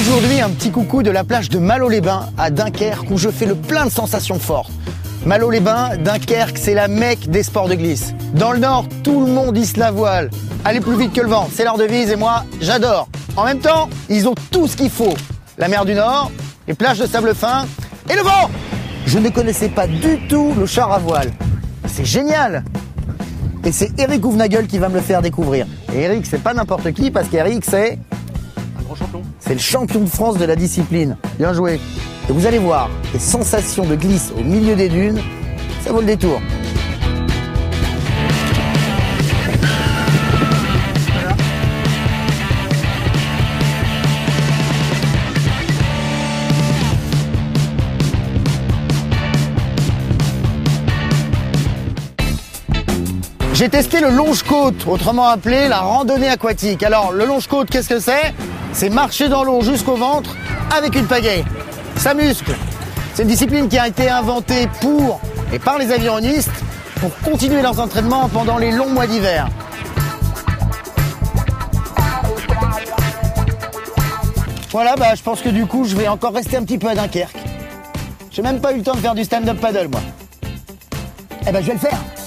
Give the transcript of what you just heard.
Aujourd'hui, un petit coucou de la plage de Malo-les-Bains à Dunkerque où je fais le plein de sensations fortes. Malo-les-Bains, Dunkerque, c'est la Mecque des sports de glisse. Dans le nord, tout le monde hisse la voile. Aller plus vite que le vent, c'est leur devise et moi, j'adore. En même temps, ils ont tout ce qu'il faut. La mer du Nord, les plages de sable fin et le vent. Je ne connaissais pas du tout le char à voile. C'est génial. Et c'est Eric Houfnagel qui va me le faire découvrir. Et Eric, c'est pas n'importe qui parce qu'Eric, c'est... champion. C'est le champion de France de la discipline. Bien joué. Et vous allez voir, les sensations de glisse au milieu des dunes, ça vaut le détour. J'ai testé le longe-côte, autrement appelé la randonnée aquatique. Alors, le longe-côte, qu'est-ce que c'est? C'est marcher dans l'eau jusqu'au ventre avec une pagaie. Ça muscle. C'est une discipline qui a été inventée pour et par les avironistes pour continuer leurs entraînements pendant les longs mois d'hiver. Voilà, je pense que du coup, je vais encore rester un petit peu à Dunkerque. J'ai même pas eu le temps de faire du stand-up paddle, moi. Je vais le faire.